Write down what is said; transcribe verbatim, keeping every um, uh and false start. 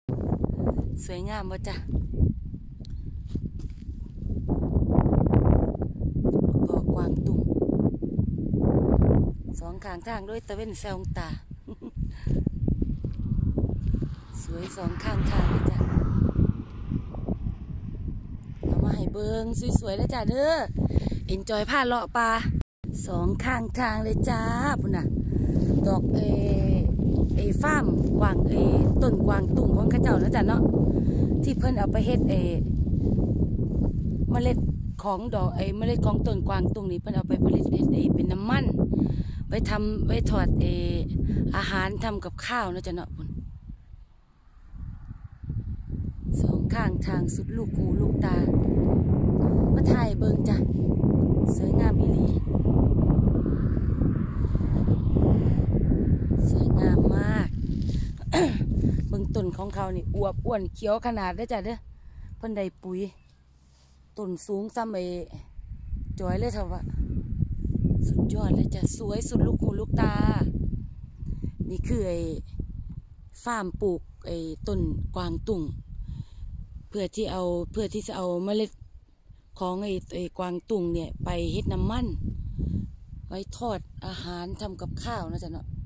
สวยงามบ่จ้ะดอกกวางตุ้งสองข้างทางด้วยตะเว้นแซงตา สวยสองข้างทางเลยจ้ะเอามาให้เบิงสวยๆแล้วจ้ะเด้อเอ็นจอยผ้าเลาะปลาสองข้างทางเลยจ้าพุ่นน่ะดอกเอเอฟ้ามกวางเอต้นกวางตุ้งของข้าเจ้านะจ้ะเนาะที่เพิ่นเอาไปเฮ็ดเอเมล็ดของดอกเอเมล็ดของต้นกวางตุ้งนี่เพิ่นเอาไปผลิตเฮ็ดเอเป็นน้ำมันไว้ทำไว้ทอดเออาหารทำกับข้าวนะจ้ะเนาะพุ่นสองข้างทางสุดลูกหูลูกตามาถ่ายเบิงจ้ะสวยงามอีหลีสวยงามมาก เบิ่งต้นของเขานี่อวบอ้วนเขียวขนาดได้จ้ะเด้อเพิ่นได้ปุ๋ยต้นสูงซ้ำไอ้จอยเลยเถอะวะสุดยอดเลยจ้ะสวยสุดลูกหูลูกตานี่คือไอ้ฟาร์มปลูกไอ้ต้นกวางตุ้งเพื่อที่เอาเพื่อที่จะเอาเมล็ดของไอ้ไอ้กวางตุ้งเนี่ยไปเฮ็ดน้ำมันไว้ทอดอาหารทำกับข้าวนะจ๊ะเนาะ